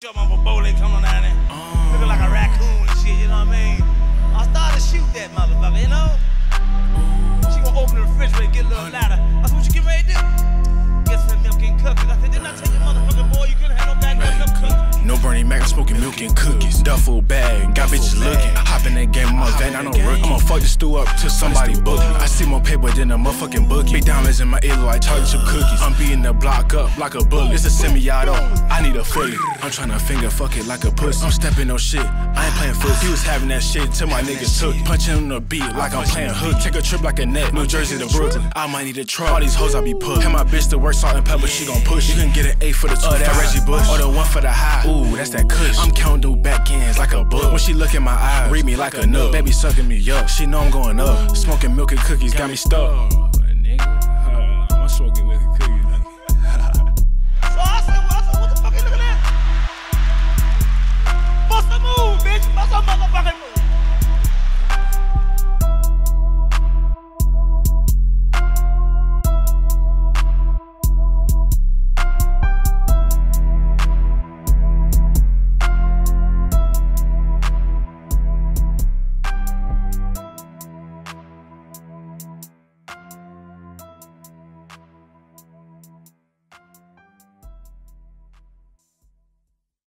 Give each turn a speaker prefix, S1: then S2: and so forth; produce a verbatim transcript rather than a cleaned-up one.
S1: Jump on a boat, they come on down there. Um, Looking like a raccoon and shit, you know what I mean? I started to shoot that motherfucker, you know? She gonna open the refrigerator, get a little louder. I said, what you get ready to do? Get some milk and cookies. I said, didn't I tell you, motherfucker boy, you couldn't have no goddamn milk cookies?
S2: No Bernie Mac, I'm smoking milk and cookies. Duffel bag, got bitches looking. Hop in that game, I'm a vet, I know rookie. I'ma fuck the stew up till somebody book me. I see more paper than a motherfucking bookie. Big diamonds in my ear like chocolate chip cookies. I'm beating the block up like a bullet. It's a semi-auto, I need a fully. I'm tryna finger fuck it like a pussy. I'm stepping no shit, I ain't playing foot. He was having that shit till my niggas took. Punching on the beat like I'm playing hook. Take a trip like a net, New Jersey to Brooklyn. I might need a truck, all these hoes I be put. Have my bitch to work, salt and pepper, she gon' push. You can get an eight for the two, uh, that Reggie Bush. Or the one for the high, ooh, that's that kush. I'm counting back ends like a book. When she look in my eyes, read me like a nook. Baby sucking me up, she know I'm going up. Smoking milk and cookies got me stuck. Nigga, I'm smoking milk and cookies.